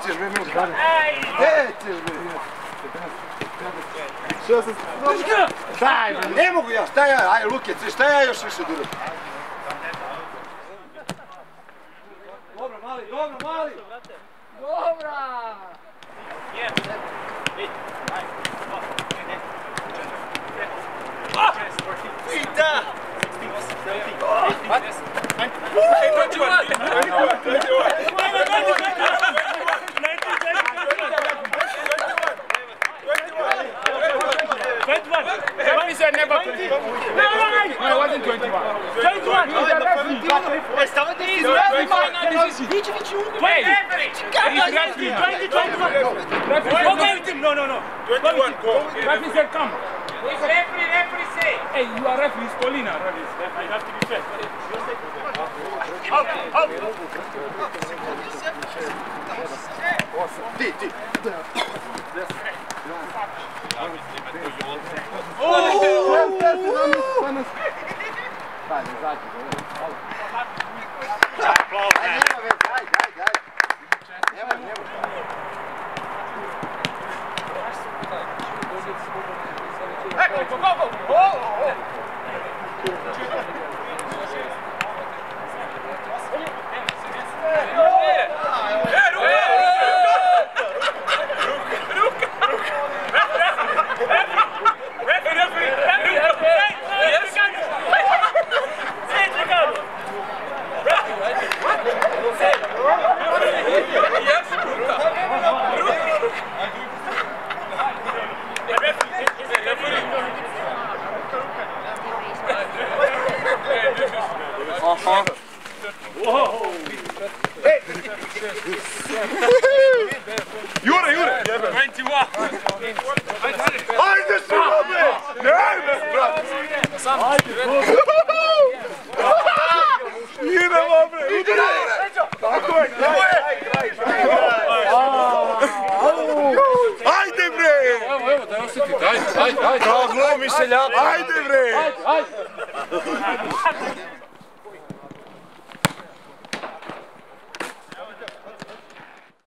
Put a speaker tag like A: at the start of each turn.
A: ćeš bre, Milka? Gdje ćeš bre? Što sam... Daj bre, ne mogu ja, šta ja, aj Luke, šta ja još više duram? Dobro, mali, dobro, mali! Dobra! Pita! What? Hey, 21! 21! He said never 21. No, it wasn't 21. 21! He's a referee! Estava dizendo, Hey! He's referee! 20! No. 21, go! Referee said come! He's referee say! Hey, you are referee, it's Paulina, referee. You have to be fair. Out! Ti! Jure! 21! Ajde se robe! Nejme, brat! Idemo, bre! Tako je! Ajde, bre!
B: Evo, daj osjeti, daj!
A: Ajde, bre!
B: Ajde!